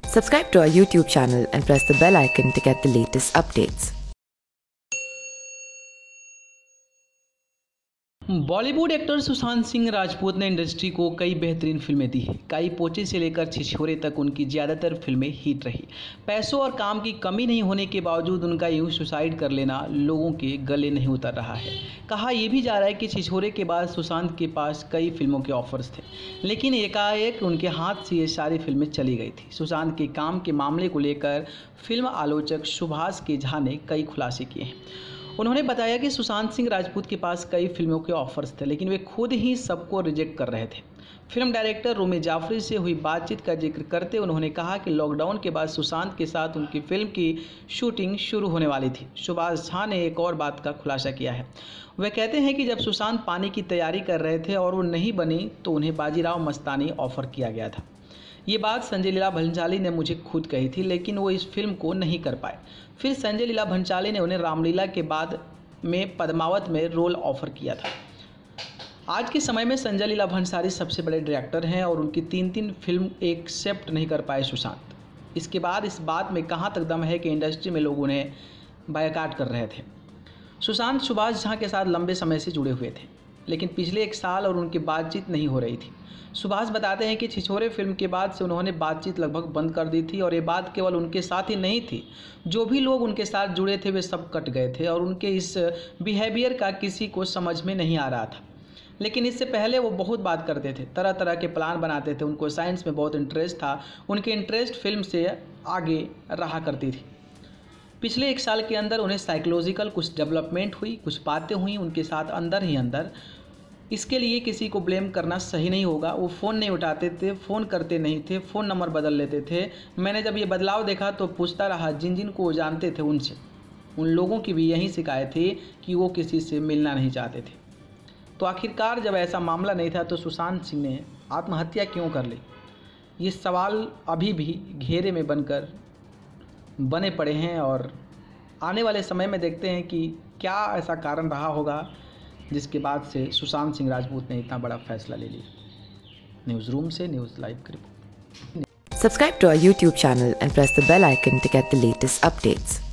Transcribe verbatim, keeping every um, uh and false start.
Subscribe to our YouTube channel and press the bell icon to get the latest updates. Bollywood actor Sushant Singh Rajput ने industry को कई बेहतरीन फिल्में दी हैं। काई पोचे से लेकर छिछोरे तक उनकी ज़्यादातर फिल्में हिट रही। पैसों और काम की कमी नहीं होने के बावजूद उनका यूं सुसाइड कर लेना लोगों के गले नहीं उतर रहा है। कहा यह भी जा रहा है कि छिछोरे के बाद सुशांत के पास कई फिल्मों के ऑफर्स थे, लेकिन एकाएक उनके हाथ से ये सारी फिल्में चली गई थी। सुशांत के काम के मामले को लेकर फिल्म आलोचक सुभाष के झा ने कई खुलासे किए हैं। उन्होंने बताया कि सुशांत सिंह राजपूत के पास कई फिल्मों के ऑफर्स थे, लेकिन वे खुद ही सबको रिजेक्ट कर रहे थे। फिल्म डायरेक्टर रूमी जाफरी से हुई बातचीत का जिक्र करते उन्होंने कहा कि लॉकडाउन के बाद सुशांत के साथ उनकी फिल्म की शूटिंग शुरू होने वाली थी। सुभाष झा ने एक और बात का खुलासा किया है। वह कहते हैं कि जब सुशांत पानी की तैयारी कर रहे थे और वो नहीं बनी तो उन्हें बाजीराव मस्तानी ऑफर किया गया था। ये बात संजय लीला भंसाली ने मुझे खुद कही थी, लेकिन वो इस फिल्म को नहीं कर पाए। फिर संजय लीला भंसाली ने उन्हें रामलीला के बाद में पद्मावत में रोल ऑफर किया था। आज के समय में संजय लीला भंसाली सबसे बड़े डायरेक्टर हैं और उनकी तीन तीन फिल्म एक्सेप्ट नहीं कर पाए सुशांत। इसके बाद इस बात में कहाँ तक दम है कि इंडस्ट्री में लोग उन्हें बायकाट कर रहे थे। सुशांत सुभाष झा के साथ लंबे समय से जुड़े हुए थे, लेकिन पिछले एक साल और उनकी बातचीत नहीं हो रही थी। सुभाष बताते हैं कि छिछोरे फिल्म के बाद से उन्होंने बातचीत लगभग बंद कर दी थी और ये बात केवल उनके साथ ही नहीं थी, जो भी लोग उनके साथ जुड़े थे वे सब कट गए थे और उनके इस बिहेवियर का किसी को समझ में नहीं आ रहा था। लेकिन इससे पहले वो बहुत बात करते थे, तरह तरह के प्लान बनाते थे। उनको साइंस में बहुत इंटरेस्ट था, उनके इंटरेस्ट फिल्म से आगे रहा करती थी। पिछले एक साल के अंदर उन्हें साइकोलॉजिकल कुछ डेवलपमेंट हुई, कुछ बातें हुई उनके साथ अंदर ही अंदर। इसके लिए किसी को ब्लेम करना सही नहीं होगा। वो फ़ोन नहीं उठाते थे, फ़ोन करते नहीं थे, फ़ोन नंबर बदल लेते थे। मैंने जब ये बदलाव देखा तो पूछता रहा जिन जिन को वो जानते थे उनसे। उन लोगों की भी यही शिकायत थी कि वो किसी से मिलना नहीं चाहते थे। तो आखिरकार जब ऐसा मामला नहीं था तो सुशांत सिंह ने आत्महत्या क्यों कर ली? ये सवाल अभी भी घेरे में बनकर बने पड़े हैं और आने वाले समय में देखते हैं कि क्या ऐसा कारण रहा होगा जिसके बाद से सुशांत सिंह राजपूत ने इतना बड़ा फैसला ले लिया। न्यूज़ रूम से न्यूज़ लाइव की report. Subscribe to our YouTube channel and press the bell icon to get the latest updates.